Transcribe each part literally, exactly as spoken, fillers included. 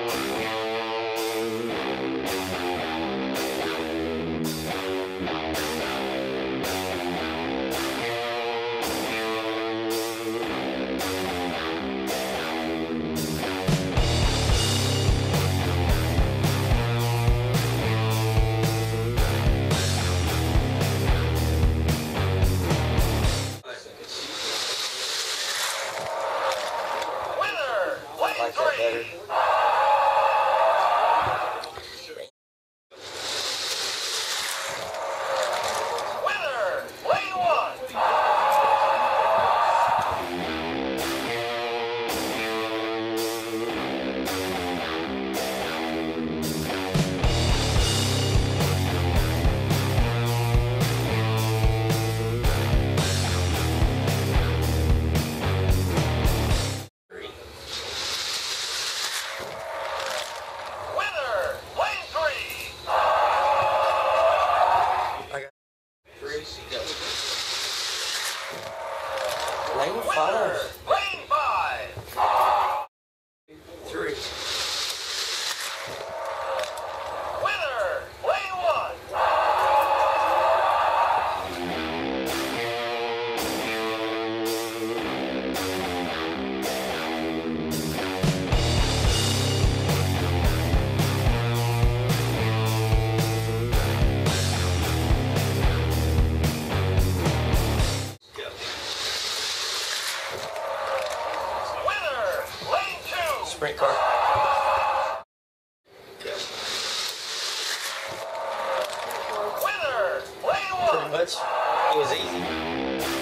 Like that better. Winner, lane one. Lane five. Lane five. Three. Winner, lane one. Sprint car. Winner, lane one. Pretty much. It was easy.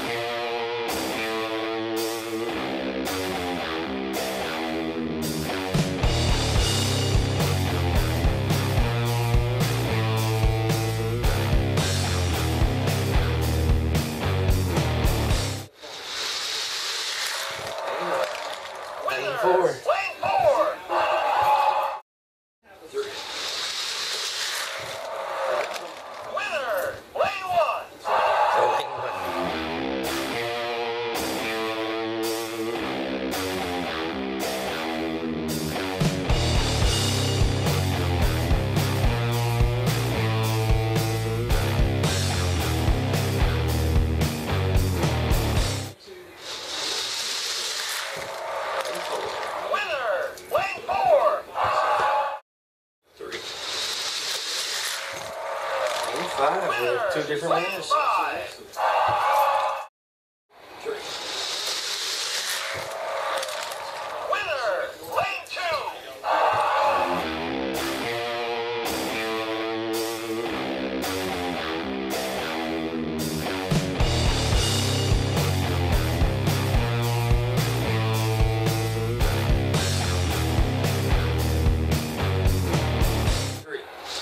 Winner, Four. lane four. Three. Winner, lane one. So lane one. Winner, lane four. Three. Lane five with two different Lane winners. five. Three. Winner, lane two. Three.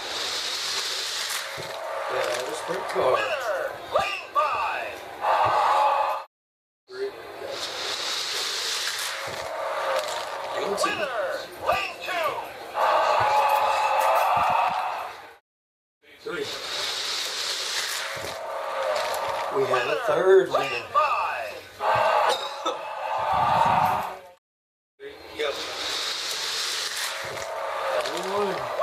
Yeah, another sprint car. Winner, lane five. Three. Lane two. Winner, lane two. Three. We have a third Lane winner. five. Go. Lane one.